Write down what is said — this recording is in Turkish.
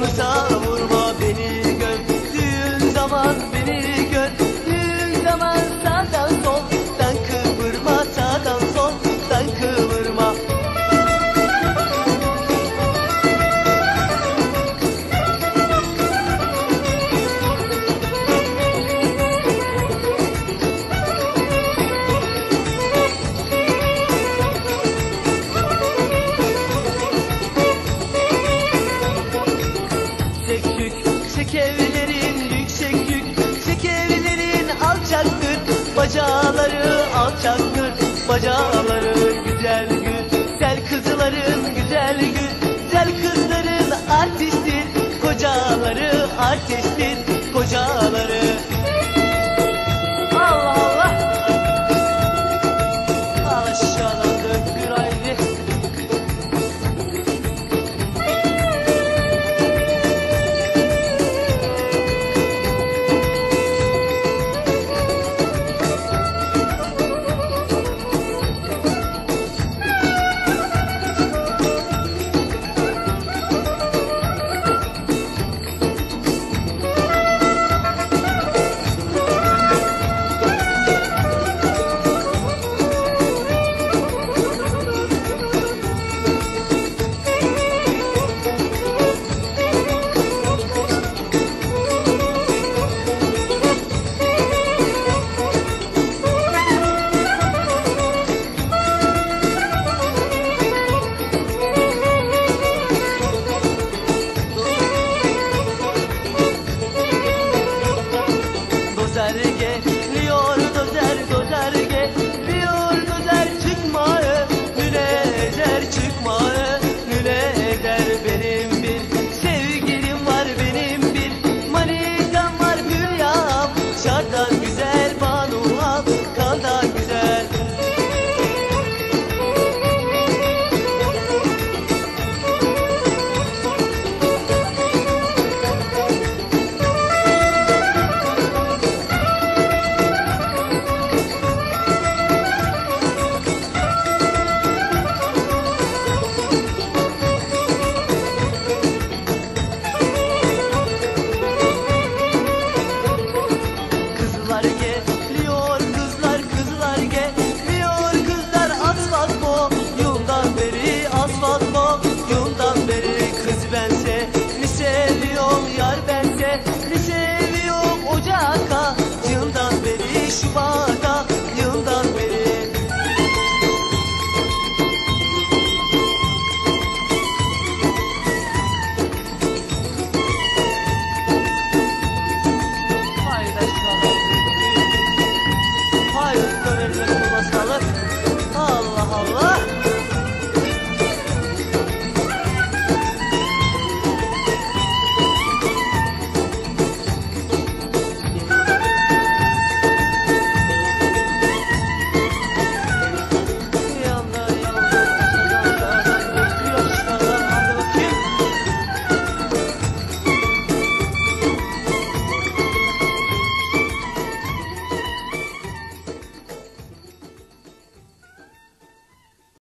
fırsa vurma beni gördüğün zaman, beni gördüğün zaman sağdan soldan kıvırma, sağdan soldan kıvırma. Yüksek evlerin, yüksek yüksek evlerin alçaktır, bacaları alçaktır, bacaları güzel güzel kızların, güzel güzel kızların artisttir, kocaları artisttir, kocaları. Allah Allah, aşağıdan döktür haydi. Dozer geliyor, dozer, dozer geliyor, dozer çıkma önüne eder, çıkma önüne eder. Benim bir sevgilim var, benim bir manitam var, dünyam şardan güzel, Banu'm kaldan güzel. Kızlar geliyor, kızlar, kızlar geliyor, kızlar asfalt boyundan beri, asfalt boyundan beri. Kız ben seni seviyorum, yar ben seni seviyorum, ocak acından beri, Şubat